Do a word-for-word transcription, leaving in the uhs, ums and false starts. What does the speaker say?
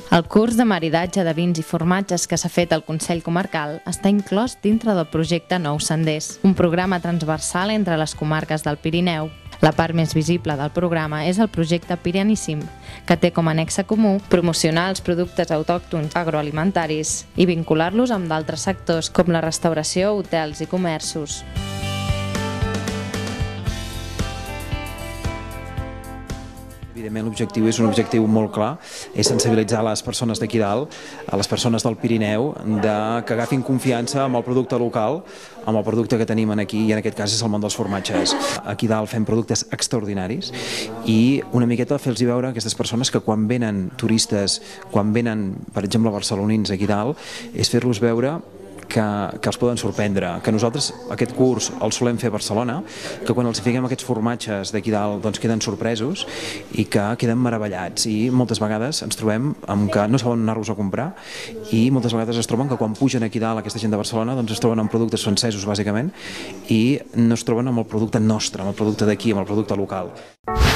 El curs de maridatge de vins i formatges que s'ha fet al Consell Comarcal està inclòs dintre del projecte Nous Senders, un programa transversal entre les comarques del Pirineu. La part més visible del programa és el projecte Pirianíssim, que té com a nexe comú promocionar els productes autòctons agroalimentaris i vincular-los amb d'altres sectors com la restauració, hotels i comerços. Evidentment l'objectiu és un objectiu molt clar, és sensibilitzar les persones d'aquí dalt, a les persones del Pirineu, de que agafin confiança amb el producte local, amb el producte que tenim aquí, i en aquest cas és el món dels formatges. Aquí dalt fem productes extraordinaris i una miqueta fer-los veure a aquestes persones que quan venen turistes, quan venen, per exemple, barcelonins aquí dalt, és fer-los veure que, que els poden sorprendre, que nosaltres aquest curs el solem fer a Barcelona, que quan els fiquem aquests formatges d'aquí dalt doncs queden sorpresos i que queden meravellats, i moltes vegades ens trobem amb que no saben anar-los a comprar, i moltes vegades es troben que quan pugen aquí dalt aquesta gent de Barcelona doncs es troben amb productes francesos bàsicament i no es troben amb el producte nostre, amb el producte d'aquí, amb el producte local.